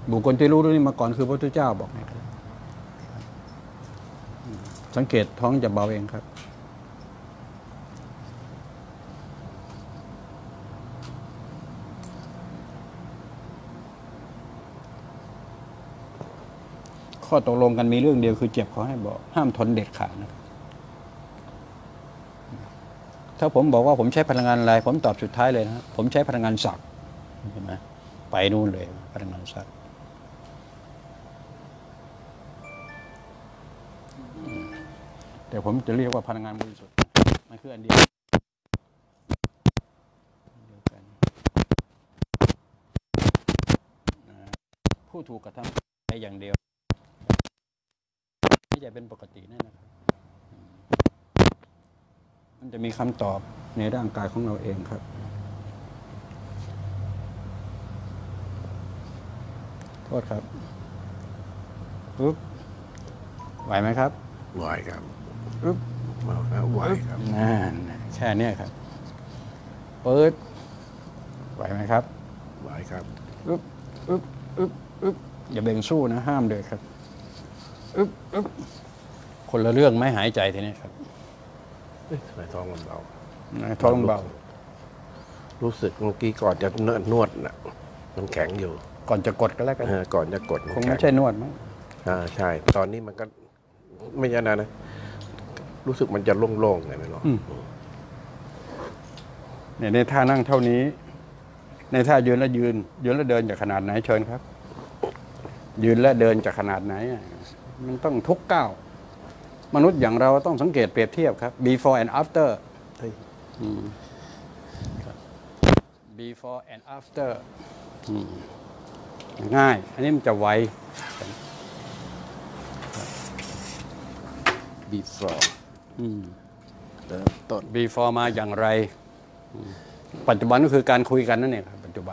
บุคคลที่รู้เรื่องนี้มาก่อนคือพระพุทธเจ้าบอกนะครับสังเกตท้องจะเบาเองครับข้อตกลงกันมีเรื่องเดียวคือเจ็บขอให้บอกห้ามทนเด็ดขาดนะครับถ้าผมบอกว่าผมใช้พลังงานอะไรผมตอบสุดท้ายเลยนะผมใช้พลังงานศักดิ์ใช่ไหมไปนู่นเลยพลังงานศักดิ์แต่ผมจะเรียกว่าพลังงานบริสุทธิ์มันคืออันเดียวกันผู้ถูกกระทำไปอย่างเดียวไม่จะเป็นปกติแน่นะครับมันจะมีคำตอบในร่างกายของเราเองครับโทษครับปุ๊บไหวไหมครับไหวครับปุ๊บไหวครับนั่นแค่นี้ครับเปิดไหวไหมครับไหวครับอึ๊บอึ๊บอึ๊บอึ๊บอย่าเบ่งสู้นะห้ามเลยครับอึ๊บอึ๊บคนละเรื่องไม่หายใจทีนี้ครับทำไมท้องมันเบาท้องเบารู้สึกเมื่อกี้ก่อนจะนวดน่ะมันแข็งอยู่ก่อนจะกดก็แล้วกันก่อนจะกดคงไม่ใช่นวดมั้งใช่ตอนนี้มันก็ไม่ใช่นะรู้สึกมันจะโล่งๆไงไม่รู้เนี่ยในท่านั่งเท่านี้ในท่ายืนแล้วยืนแล้วเดินจากขนาดไหนเชิญครับยืนและเดินจากขนาดไหนมันต้องทุกก้าวมนุษย์อย่างเราต้องสังเกตเปรียบเทียบครับ before and after before and after ง่ายอันนี้มันจะไว before ต้น before มาอย่างไรปัจจุบันก็คือการคุยกันนั่นเองครับปัจจุบัน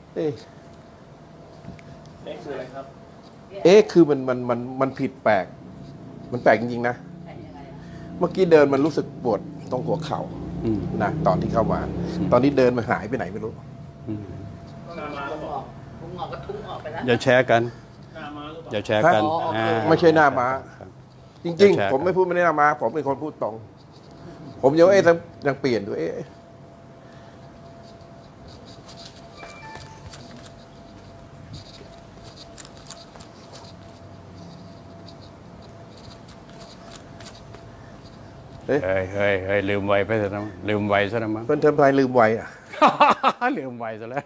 คืออะไรครับคือมันผิดแปลกมันแปลกจริงๆนะเมื่อกี้เดินมันรู้สึกปวดตรงหัวเข่านะตอนที่เข้ามาตอนนี้เดินมันหายไปไหนไม่รู้อย่าแชร์กันอย่าแชร์กันไม่ใช่หน้าม้าจริงๆผมไม่พูดไม่ได้หน้าม้าผมเป็นคนพูดตรงผมยังเปลี่ยนด้วยเฮ้ยลืมไวไปซะแล้วลืมไวซะแล้วมั้งเพื่อนเทอมไทยลืมไวลืมไวซะแล้ว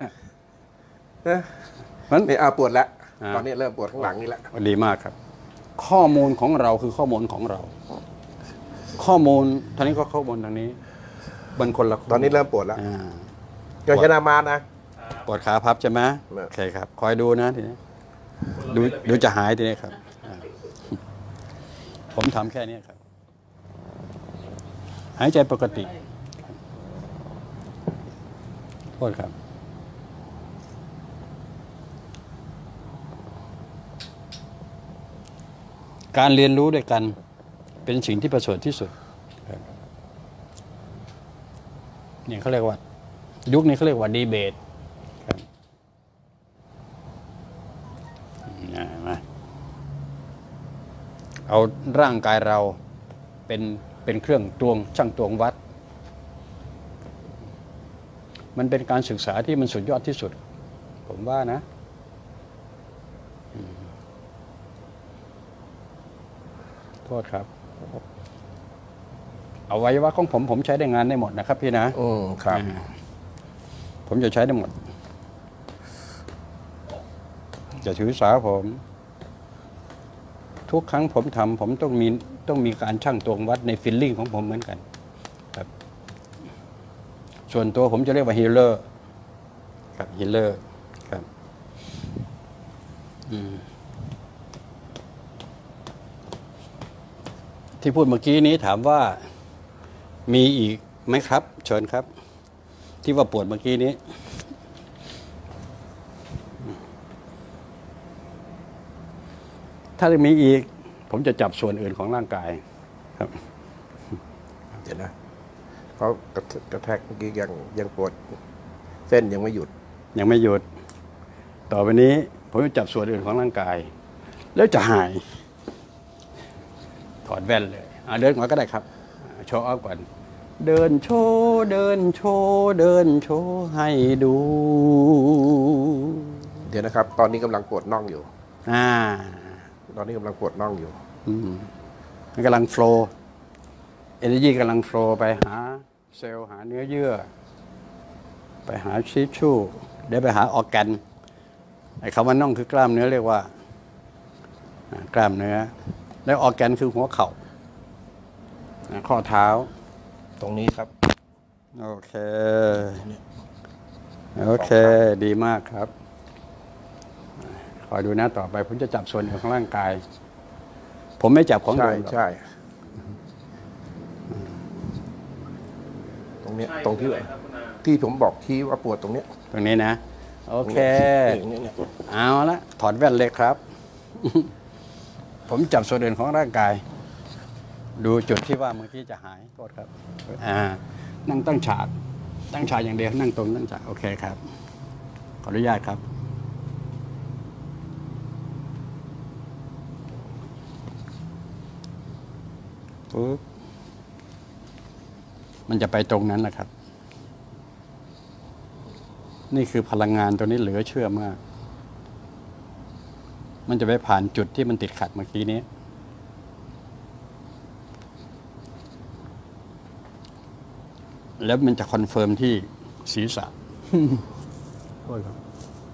มันปวดแล้วตอนนี้เริ่มปวดข้างหลังนี่แหละดีมากครับข้อมูลของเราคือข้อมูลของเราข้อมูลทางนี้ก็ข้อมูลทางนี้มันคนละตอนนี้เริ่มปวดแล้วก็ชนะมานะปวดขาพับใช่ไหมโอเคครับคอยดูนะทีนี้ดูจะหายทีนี้ครับผมทำแค่นี้ครับหายใจปกติโทษครับการเรียนรู้ด้วยกันเป็นสิ่งที่ประเสริฐที่สุดเนี่ยเขาเรียกว่ายุคนี้เขาเรียกว่าดีเบตเอาร่างกายเราเป็นเครื่องตวงช่างตวงวัดมันเป็นการศึกษาที่มันสุดยอดที่สุดผมว่านะโทษครับอวัยวะของผมใช้ได้งานได้หมดนะครับพี่นะครับผมจะใช้ได้หมดจะถือสาผมทุกครั้งผมทำผมต้องมีการชั่งตวงวัดในฟีลลิ่งของผมเหมือนกันครับส่วนตัวผมจะเรียกว่าฮีลเลอร์ครับฮีลเลอร์ครับที่พูดเมื่อกี้นี้ถามว่ามีอีกไหมครับเชิญครับที่ว่าปวดเมื่อกี้นี้ถ้ามีอีกผมจะจับส่วนอื่นของร่างกายครับเดี๋ยวนะเขากระแทกเมื่อกี้ยังปวดเส้นยังไม่หยุดตต่อไปนี้ผมจะจับส่วนอื่นของร่างกาย แล้วจะหาย ถอดแว่นเลยเดินก่อนก็ได้ครับโชว์ออฟก่อนเดินโชว์เดินโชว์เดินโชว์ให้ดูเดี๋ยวนะครับ ตอนนี้กำลังปวดน่องอยู่อ่าตอนนี้กำลังปวดน่องอยู่มันกำลังโฟล์เอเนจีกำลังโฟล์ไปหาเซลล์หาเนื้อเยื่อ ไปหาชิชชูเดี๋ยวไปหาออร์แกนไอ้คำว่าน่องคือกล้ามเนื้อเรียกว่ากล้ามเนื้อแล้วออร์แกนคือหัวเข่าข้อเท้าตรงนี้ครับโอเค โอเค ดีมากครับ คอยดูนะต่อไปผมจะจับส่วนอื่นของร่างกาย ผมไม่จับของใช่เดิมหรอกใช่ตรงเนี้ยตรงที่ผมบอกที่ว่าปวดตรงเนี้ยตรงนี้นะ โอเคเนี่ยเอาละถอดแว่นเลยครับ ผมจับส่วนอื่นของร่างกาย ดูจุดที่ว่าเมื่อกี้จะหายโทษครับ นั่งตั้งฉากอย่างเดียวนั่งตรงตั้งฉากโอเคครับ ขออนุญาตครับปุ๊บมันจะไปตรงนั้นแหละครับ นี่คือพลังงานตัวนี้เหลือเชื่อมาก มันจะไปผ่านจุดที่มันติดขัดเมื่อกี้นี้ แล้วมันจะคอนเฟิร์มที่ศีรษะ โทษครับ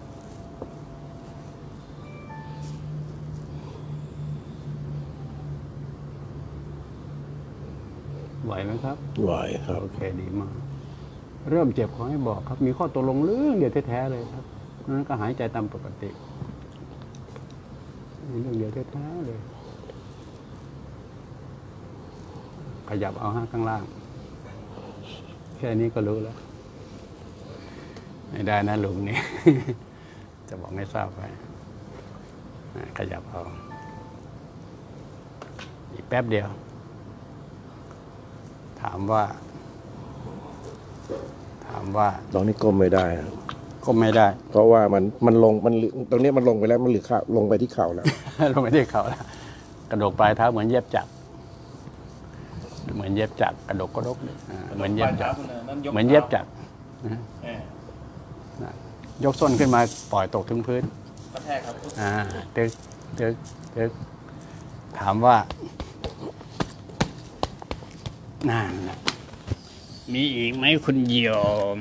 ไหวไหมครับไหวครับโอเคดีมาก เริ่มเจ็บขอให้บอกครับ มีข้อตกลงเรื่องเดียวแท้ๆเลยครับนั้นก็หายใจตามปกติมีเรื่องเดียวแท้ๆเลย ขยับเอาข้างล่าง แค่นี้ก็รู้แล้ว ไม่ได้นะลุงนี่ จะบอกให้ทราบไปขยับเอา อีกแป๊บเดียว ถามว่าตรงนี้ก้มไม่ได้ครับก็ไม่ได้เพราะว่ามันลงตรงนี้มันลงไปแล้วมันเหลือเข่าลงไปที่เข่าแล้วลงไปที่เขาแล้วกระดกปลายเท้าเหมือนเย็บจักรเหมือนเย็บจักรกระดกเหมือนเย็บจักรเหมือนเย็บจักรยกส้นขึ้นมาปล่อยตกถึงพื้นกระแทกครับตึกถามว่านั่นนะมีอีกไหมคุณโยม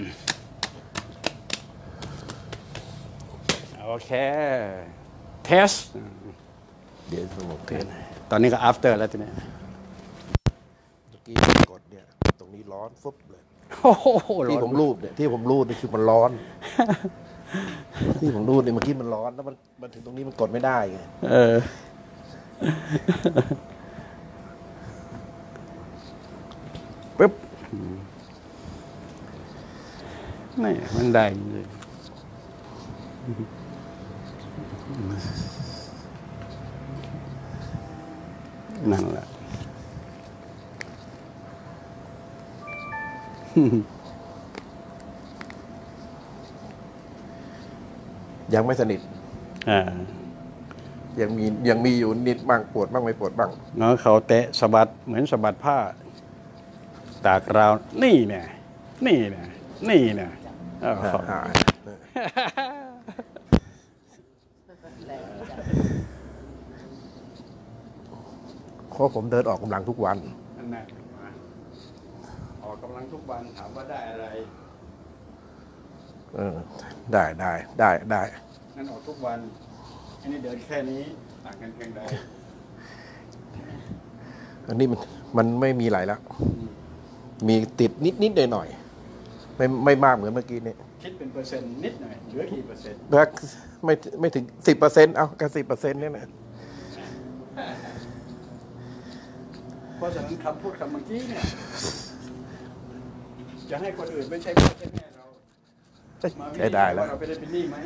โอเคเทสเดี๋ยวสมองเทนตอนนี้ก็ after แล้วทีนี้เมื่อกี้กดเนี่ยตรงนี้ร้อนฟุบเลยโอ้โหที่ผมรูดเนี่ยที่ผมรูดนี่คือมันร้อน ที่ผมรูดเนี่ยเมื่อกี้มันร้อนแล้วมันถึงตรงนี้มันกดไม่ได้ไงปึ๊บนี่มันได้จริงนั่นแหละยังไม่สนิท ยังมีอยู่นิดบ้างปวดบ้างไม่ปวดบ้างน้องเขาเตะสะบัดเหมือนสะบัดผ้า ตากราวนี่เนี่ยอ้าวเพราะผมเดินออกกำลังทุกวันนั่นแหละออกกำลังทุกวันถามว่าได้อะไรได้นั่นออกทุกวันอันนี้เดินแค่นี้ต่างกันเพียงใดอันนี้มันไม่มีอะไรแล้ว มีติดนิดหน่อยไม่มากเหมือนเมื่อกี้นี้คิดเป็นเปอร์เซ็นต์นิดหน่อยเหลือกี่เปอร์เซ็นต์แล้วไม่ถึง10%เอาแค่10%เนี่ยนะเพราะฉะนั้นคำพูดคำเมื่อกี้เนี่ยจะให้คนอื่นไม่ใช่พ่อใช่แม่เรามาวิใช้ได้แล้วเราไปได้เป็นหนี้ไหม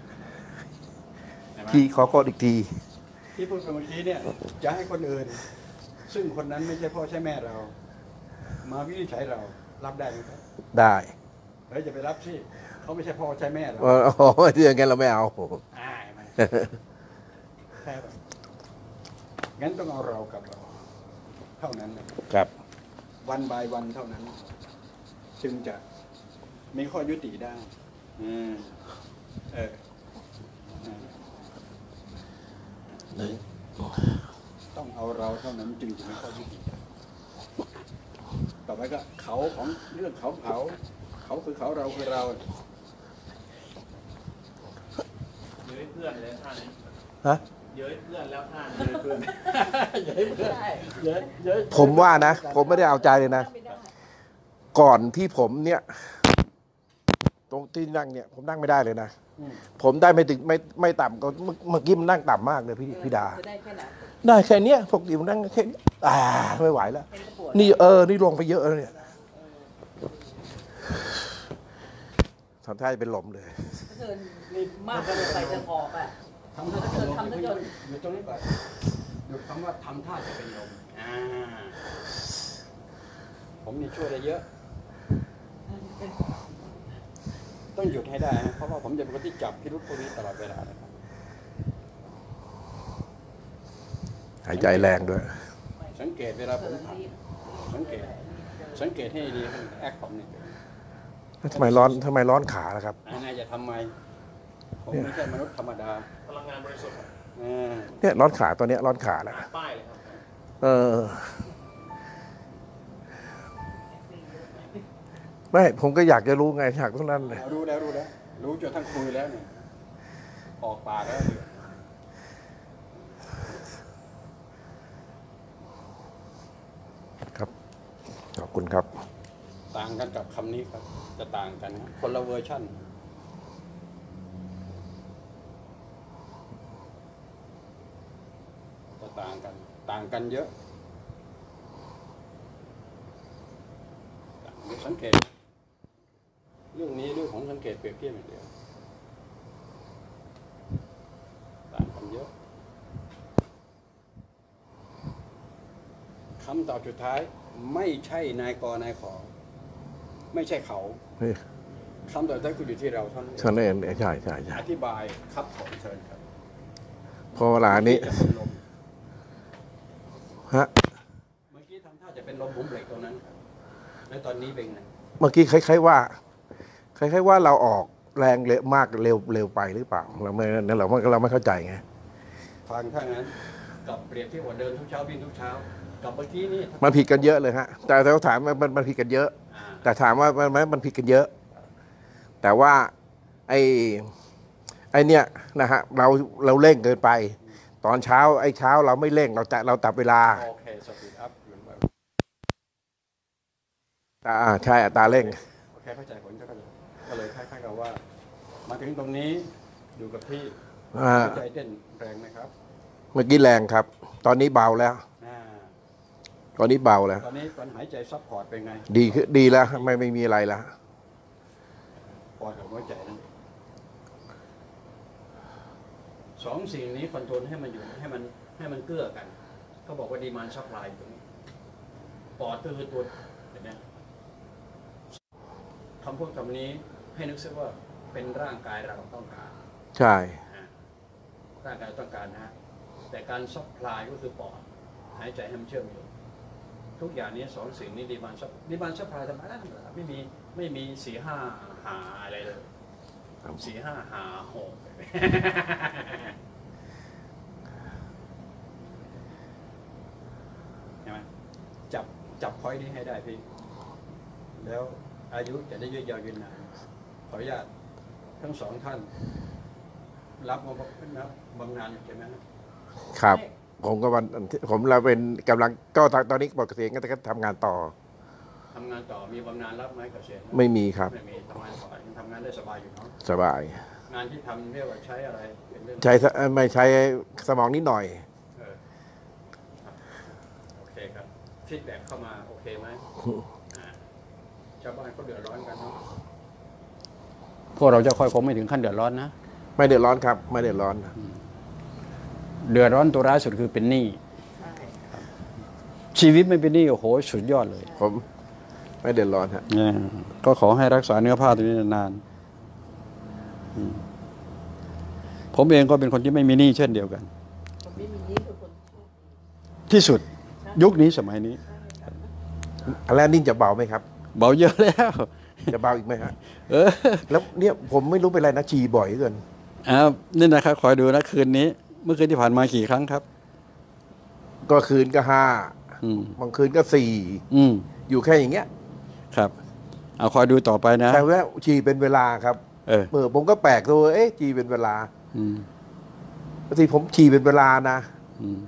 ที่ขอโทษอีกทีที่พูดไปเมื่อกี้เนี่ยจะให้คนอื่น ซึ่งคนนั้นไม่ใช่พ่อใช่แม่เรา มาวินิจฉัยเรารับได้ไหมครับได้เฮ้ยจะไปรับสิเขาไม่ใช่พ่อใช่แม่เราอ๋อเรื่องกันเราไม่เอาแค่แบบงั้นต้องเอาเรากับเราเท่านั้นนะครับครับวันบายวันเท่านั้น จึงจะมีข้อยุติได้เออต้องเอาเราเท่านั้นจึงจะมีข้อยุติได้ต่อไปก็เขาของเรื่องเขาคือเขาเราคือเราเย้ยเพื่อนแล้วท่านี้ฮะเย้ยเพื่อนแล้วท่านี้เพื่อนเยอะผมว่านะ ผมไม่ได้เอาใจเลยนะ ก่อนที่ผมเนี่ย ตรงที่นั่งเนี่ย ผมนั่งไม่ได้เลยนะ ผมได้ไม่ถึงไม่ต่ำก็เมื่อกี้มันนั่งต่ำมากเลยพี่ดาจะได้แค่ไหนได้แค่เนี้ยปกติผมนั่งแค่นี้ไม่ไหวแล้วเป็นกระปวดนี่นี่ลงไปเยอะแล้วเนี่ยทำท่าจะเป็นลมเลยเกินมากเกินไปจะหอบอ่ะทำท่าจะเป็นลมอยู่ตรงนี้ก่อนหยุดคำว่าทำท่าจะเป็นลมผมมีช่วยได้เยอะ ต้องหยุดให้ได้เพราะว่าผมจะเป็นคนที่จับพิรุธพวกนี้ตลอดเวลานะครับหายใจแรงด้วยสังเกตเวลาผมทำสังเกตให้ดีแอคผมนี่ทำไมร้อนขาล่ะครับนายจะทำไมผมไม่ใช่มนุษย์ธรรมดาพลังงานบริสุทธิ์ครับเนี่ยร้อนขาตัวเนี้ยร้อนขาแล้วป้ายเลยครับไม่ผมก็อยากจะรู้ไงอยากทุกนั้นเลยรู้แล้วรู้จนทั้งคุยแล้วเนี่ยออกปากแล้วครับขอบคุณครับต่างกันกับคำนี้ครับจะต่างกันนะคนละเวอร์ชั่นจะต่างกันเยอะสังเกตเรื่องนี้เรื่องของสังเกตเปรียบเทียบอย่างเดียวต่างกันเยอะคำตอบสุดท้ายไม่ใช่นายกนายขอไม่ใช่เขาคำตอบสุดท้ายคืออยู่ที่เราเท่านั้นฉันเองใช่อธิบายครับผมเชิญครับพอเวลานี้จะเป็นลมฮะเมื่อกี้ทำท่าจะเป็นลมผมเบรกตรงนั้นครับแล้วตอนนี้เป็นไงเมื่อกี้คล้ายๆว่าเราออกแรงเร็วมากเร็วไปหรือเปล่าเราไม่เข้าใจไงฟังถ้างั้นกับเปรียบเทียบว่าเดินทุกเช้าวิ่งทุกเช้ากับเมื่อกี้นี่มันผิดกันเยอะเลยฮะแต่เราถามมันผิดกันเยอะ แต่ถามว่ามันผิดกันเยอะ แต่ว่าไอ้เนี่ยนะฮะเราเร่งเกินไป ตอนเช้าเช้าเราไม่เร่งเราตัดเวลาโอเคสปีดอัพอยู่แบบใช่อัตราเร่งโอเคเข้าใจผลก็เลยคล้ายๆกับว่า มาถึงตรงนี้อยู่กับที่หัวใจเต้นแรงไหมครับเมื่อกี้แรงครับ ตอนนี้เบาแล้ว ตอนนี้เบาแล้วตอนนี้การหายใจซัพพอร์ตเป็นไงดีแล้วไม่มีอะไรแล้วปอดกับหัวใจนั่นสองสิ่งนี้คอนโทรลให้มันอยู่ให้มันเกื้อกันเขาบอกว่าดีมานด์ซัพพลายตรงนี้ปอดก็คือตัวเห็นไหมคำพูดคำนี้ให้นึกซะว่าเป็นร่างกายเราต้องการใช่ร่างกายต้องการนะแต่การซัพพลายก็คือปอดหายใจให้มันเชื่อมโยงทุกอย่างนี้สองสิ่งนี้ดีมานด์ซัพพลายธรรมดาไม่มีสี่ห้าหาอะไรเลยสี่ห้าหาหกใช่ไหมจับพอยต์นี้ให้ได้พี่แล้วอายุจะได้ยืดยาวยืนนานขออนุญาตทั้งสองท่านรับบำนาญอยู่ใช่ไหมครับ ผมเราเป็นกำลังก็ตอนนี้บอกเกษียณก็ทำงานต่อทำงานต่อมีบำนาญรับไหมเกษียณไม่มีครับไม่มีทำงานต่อยังทำงานได้สบายอยู่เนาะสบายงานที่ทำเรียกว่าใช้อะไรเป็นเรื่องไม่ใช้สมองนิดหน่อยโอเคครับฟีดแบ็กเข้ามาโอเคไหมชาวบ้านเขาเดือดร้อนกันเนาะพวกเราจะคอยคงไม่ถึงขั้นเดือดร้อนนะไม่เดือดร้อนครับ ไม่เดือดร้อนเดือดร้อนตัวร้ายสุดคือเป็นหนี้ชีวิตไม่เป็นหนี้โอ้โหสุดยอดเลยผมไม่เดือดร้อนฮะก็ขอให้รักษาเนื้อผ้าตัวนี้นานๆผผมเองก็เป็นคนที่ไม่มีหนี้เช่นเดียวกันคนไม่มีนี้คือคนโชคดีที่สุดยุคนี้สมัยนี้อันแรกนิ่งจะเบาไหมครับเบาเยอะแล้วจะเบาอีกไหมฮะเออแล้วเนี่ยผมไม่รู้เป็นไรนะฉี่บ่อยเหลือเกินนี่นะครับคอยดูนะคืนนี้ เมื่อคืนที่ผ่านมากี่ครั้งครับก็คืนก็ห้าอืมบางคืนก็สี่อืมอยู่แค่อย่างเงี้ยครับ เอาคอยดูต่อไปนะแต่ว่าฉี่เป็นเวลาครับเออผมก็แปลกตัวเอ๊ะฉี่เป็นเวลาอืมบางทีผมฉี่เป็นเวลานะอืม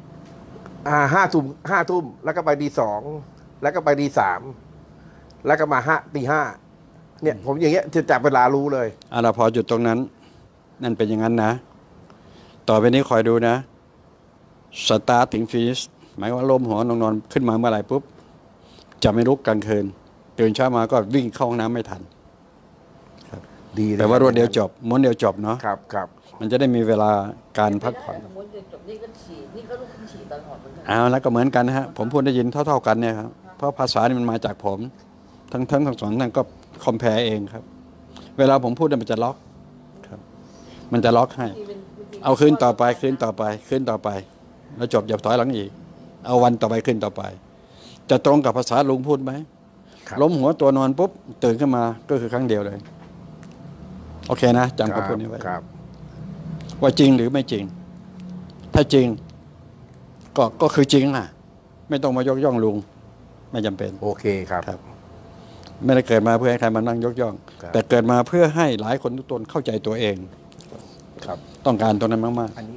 5 ทุ่มแล้วก็ไปตี 2แล้วก็ไปตี 3แล้วก็มาตี 5เนี่ย ผมอย่างเงี้ยจะจับเวลารู้เลยเอาล่ะพอจุดตรงนั้น นั่นเป็นอย่างนั้นนะ ต่อไปนี้คอยดูนะสตาร์ทถึงฟีสหมายว่าล้มหัวนอนขึ้นมาเมื่อไหร่ปุ๊บจะไม่ลุกกลางคืนตื่นเช้ามาก็วิ่งเข้าห้องน้ำไม่ทันดีเลยแต่ว่ารวดเดียวจบม้วนเดียวจบเนาะครับครับมันจะได้มีเวลาการพักผ่อนสมมติเดินจบนี่ก็ฉี่นี่ก็ลุกขึ้นฉี่ตลอดเหมือนกันเอาแล้วก็เหมือนกันนะฮะผมพูดได้ยินเท่าๆกันเนี่ยครับเพราะภาษานี่มันมาจากผม ทั้งสองท่านก็คอมเพลเองครับ เวลาผมพูดเนี่ยมันจะล็อกครับ มันจะล็อกให้ เอาคืนต่อไปคืนต่อไปคืนต่อไป แล้วจบอย่าถอยหลังอีก เอาวันต่อไปคืนต่อไป จะตรงกับภาษาลุงพูดไหมครับล้มหัวตัวนอนปุ๊บตื่นขึ้นมาก็คือครั้งเดียวเลย โอเคนะจำคำพูดนี้ไว้ครับว่าจริงหรือไม่จริง ถ้าจริง ก็คือจริงน่ะ ไม่ต้องมายกย่องลุง ไม่จำเป็นโอเคครับครับ ไม่ได้เกิดมาเพื่อให้ใครมานั่งยกย่องครับแต่เกิดมาเพื่อให้หลายคนทุกตนเข้าใจตัวเองครับต้องการตัวนั้นมากอันนี้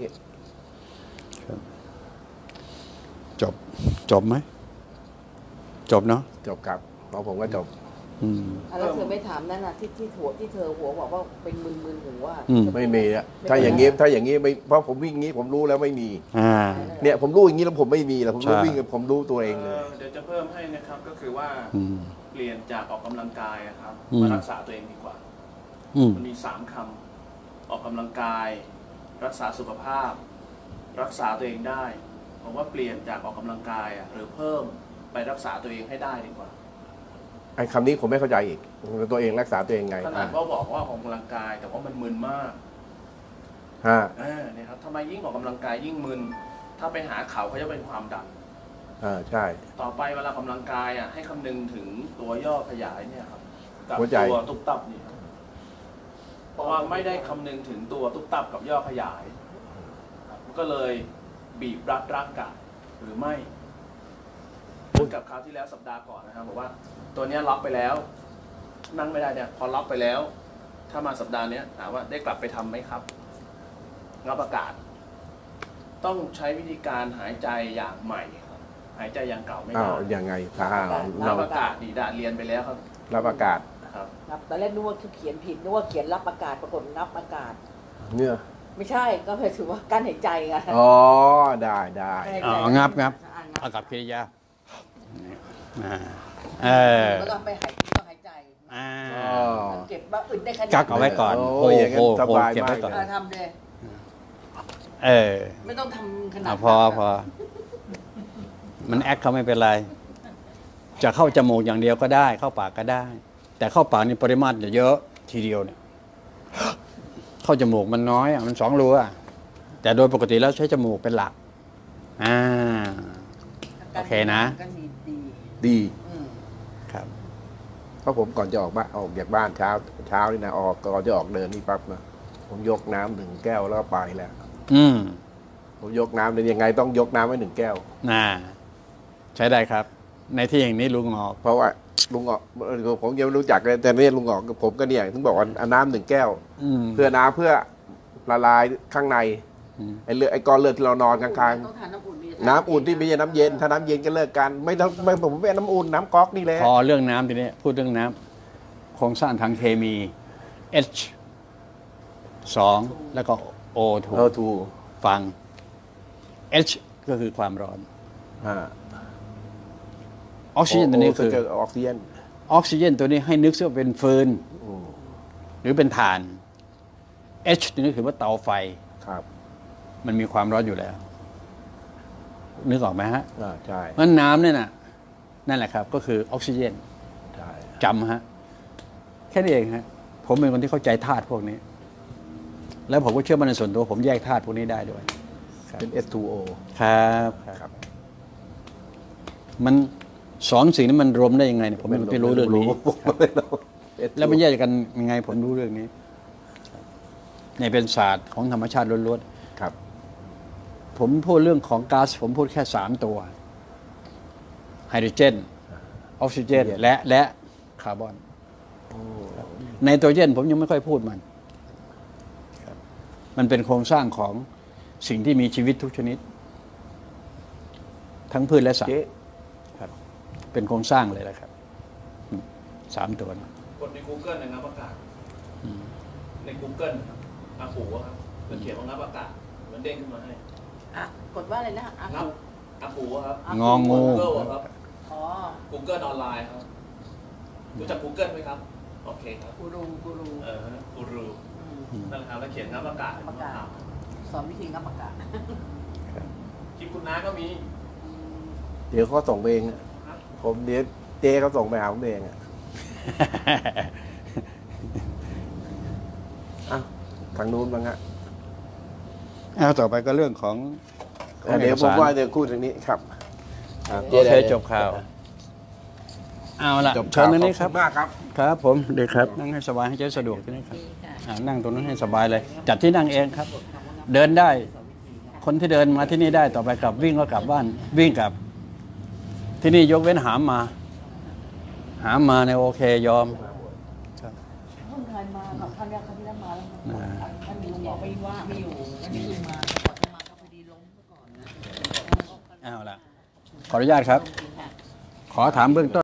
ๆจบไหมจบเนาะจบครับของผมก็จบอืมแล้วเธอไม่ถามนั่นน่ะที่เธอหัวบอกว่าเป็นมึนๆหูว่าอืมไม่มีอะถ้าอย่างงี้ไม่เพราะผมวิ่งงี้ผมรู้แล้วไม่มีอ่าเนี่ยผมรู้อย่างนี้แล้วผมไม่มีแล้วผมรู้ใช่วิ่งผมรู้ตัวเองเลยเดี๋ยวจะเพิ่มให้นะครับก็คือว่าอืมเปลี่ยนจากออกกำลังกายอะครับอืมมารักษาตัวเองดีกว่าอืมมันมี3 คำออกกำลังกาย รักษาสุขภาพ รักษาตัวเองได้ผมว่าเปลี่ยนจากออกกำลังกายหรือเพิ่มไปรักษาตัวเองให้ได้ดีกว่าไอ้คำนี้ผมไม่เข้าใจอีกตัวเองรักษาตัวเองไงขนาดว่าบอกว่าออกกำลังกาย แต่ว่ามันมึนมากฮะเนี่ยครับทำไมยิ่งออกกำลังกายยิ่งมึนถ้าไปหาเขาเขาจะเป็นความดันใช่ต่อไปเวลากำลังกายให้คำนึงถึงตัวย่อขยายเนี่ยครับกับหัวใจตัวตุ๊บตับนี่ครับเพราะว่าไม่ได้คำนึงถึงตัวตุ๊บตับกับย่อขยายครับก็เลยบีบรัดร่างกายหรือไม่เหมือนกับคราวที่แล้วสัปดาห์ก่อนนะครับบอกว่าตัวเนี้ยล็อกไปแล้ว นั่งไม่ได้เนี่ยพอล็อกไปแล้ว ถ้ามาสัปดาห์เนี้ยถามว่าได้กลับไปทำไหมครับงับอากาศ ต้องใช้วิธีการหายใจอย่างใหม่ครับหายใจอย่างเก่าไม่อ้าได้วยังไงถ้างัเราบอากาศดีดาเรียนไปแล้วครับรับอากาศครับนับตอนแรกนึกว่าเขียนผิดนึกว่าเขียนรับอากาศปรากฏนับอากาศเนี่ยไม่ใช่ก็หมายถึงว่ากั้นหายใจไงอ๋อได้ได้อ๋องับเอากับกิริยาอ่าเออแล้วก็ไปหายใจอ่าเก็บว่าอึดได้ขนาดกักเอาไว้ก่อนโอ้ยอย่างนั้นสบายเก็บมาไว้กก่อนทำเลยเออไม่ต้องทำขนาดพอมันแอคเขาไม่เป็นไร จะเข้าจมูกอย่างเดียวก็ได้ เข้าปากก็ได้ แต่เข้าปากนี่ปริมาตรจะเยอะทีเดียวเนี่ย เข้าจมูกมันน้อยมัน2 รูแต่โดยปกติแล้วใช้จมูกเป็นหลัก โอเคนะก็ดีดีอืมครับเพราะผมก่อนจะออกจากบ้านเช้านี่นะก่อนจะออกเดินนี่ปั๊บนะผมยกน้ำ1 แก้วแล้วก็ไปแล้วอืมผมยกน้ำเลยยังไงต้องยกน้ำไว้1 แก้วใช้ได้ครับ ในที่อย่างนี้ลุงออกเพราะว่าลุงออกผมยังไม่รู้จักเลยแต่เนี่ยลุงออกผมก็เนี่ยถึงบอกว่าเอาน้ำ1 แก้ว เพื่อละลายข้างใน ไอ้ก้อนเลือดที่เรานอนข้างต้องทานน้ำอุ่นๆน้ำอุ่นที่ไม่ใช่น้ำเย็นถ้าน้ำเย็นก็เลิกกันไม่ผมไม่เอาน้ำอุ่นน้ำก๊อกนี่แหละพอเรื่องน้ำทีนี้พูดเรื่องน้ำโครงสร้างทางเคมี H 2แล้วก็ O2 ถูกฟัง H ก็คือความร้อน ออกซิเจนตัวนี้คือออกซิเจนออกซิเจนตัวนี้ให้นึกซะว่าเป็นฟืน หรือเป็นถ่าน H ตัวนี้คือว่าเตาไฟครับมันมีความร้อนอยู่แล้ว นึกออกไหมฮะใช่มันน้ำเนี่ยนะนั่นแหละครับ ก็คือออกซิเจนใช่จำฮะแค่นี้เองฮะผมเป็นคนที่เข้าใจธาตุพวกนี้แล้วผมก็เชื่อมั่นในส่วนตัวผมแยกธาตุพวกนี้ได้ด้วยเป็น S2O ครับครับ มันสองสิ่งนี้มันรวมได้ยังไงเนี่ยผมไม่รู้เรื่องนี้ แล้วมันแยกกันยังไงผมรู้เรื่องนี้เนี่ยเป็นศาสตร์ของธรรมชาติล้วนครับๆผมพูดเรื่องของก๊าซผมพูดแค่3ตัวไฮโดรเจนออกซิเจนและคาร์บอนไนโตรเจนผมยังไม่ค่อยพูดมันเป็นโครงสร้างของสิ่งที่มีชีวิตทุกชนิด ทั้งพืชและสัตว์เจ๊ครับเป็นโครงสร้างเลยแหละครับ3 ตัวนะกดใน Google นะครับอากาศใน Google นะครับอาหูครับมันเขียนว่างับอากาศมันเด้งขึ้นมาให้อ่ะกดว่าอะไรนะอ่ะงับอาหูครับงองู Google ครับอ๋อ Google ออนไลน์ครับรู้จัก Google ไหมครับโอเคครับกูรูกูรูอืมนั่นแหละครับแล้วเขียนงับอากาศงับอากาศ สอนวิธีงับอากาศคลิปคุณน้าก็มีเดี๋ยวเขาส่งไปเองอะผมเดี๋ยวเจ๊เขาส่งไปหาผมเองอะอ้าวทางนู้นบ้างฮะเอาต่อไปก็เรื่องของเดี๋ยวผมว่าจะพูดถึงนี้ครับโอเคจบข่าว เอาละจบเชิญตรงนี้ครับขอณมากครับครับผมเด็กครับนั่งให้สบายให้เจ๊สะดวกที่นี่ครับนั่งตรงนั้นให้สบายเลย จัดที่นั่งเองครับ เดินได้ คนที่เดินมาที่นี่ได้ต่อไปกลับวิ่งก็กลับบ้าน วิ่งกลับ ที่นี่ยกเว้นหามมาในยโอเคยอมเพิ่งเคยมากับท่านเนี่ยครั้งที่แล้วมาแล้วท่านบอกไม่ว่าไม่อยู่แล้วนี่เพิ่งมาก่อนจะมาก็พอดีล้มซะก่อนนะเอาละขออนุญาตครับ ขอถามเบื้องต้น